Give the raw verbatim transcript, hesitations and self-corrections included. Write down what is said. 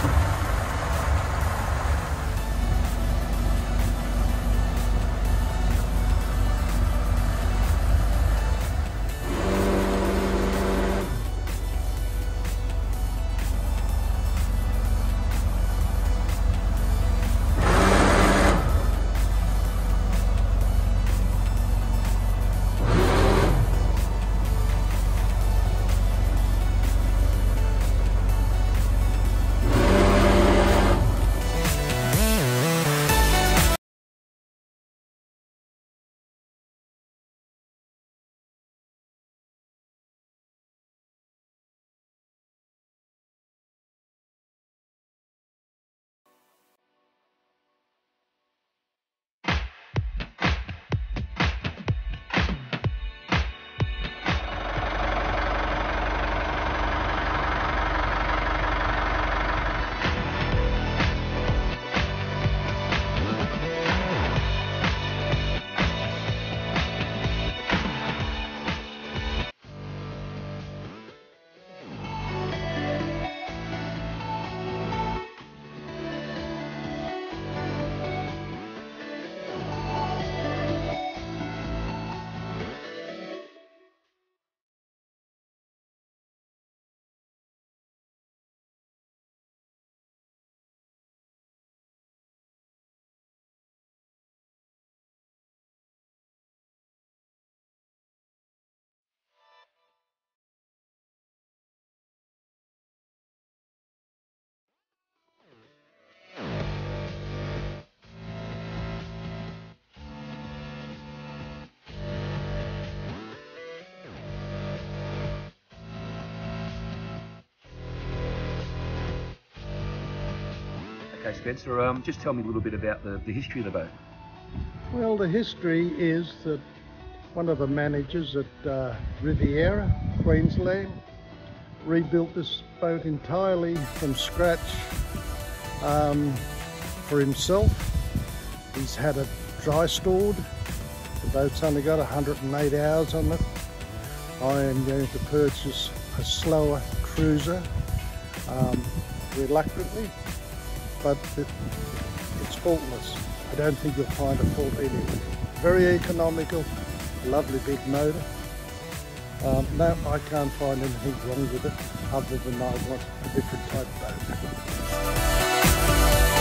Okay, Spencer, um, just tell me a little bit about the, the history of the boat. Well, the history is that one of the managers at uh, Riviera, Queensland, rebuilt this boat entirely from scratch um, for himself. He's had it dry stored. The boat's only got one hundred and eight hours on it. I am going to purchase a slower cruiser, um, reluctantly, but it, it's faultless. I don't think you'll find a fault anywhere. Very economical, lovely big motor. Um, no, I can't find anything wrong with it other than I want a different type of boat.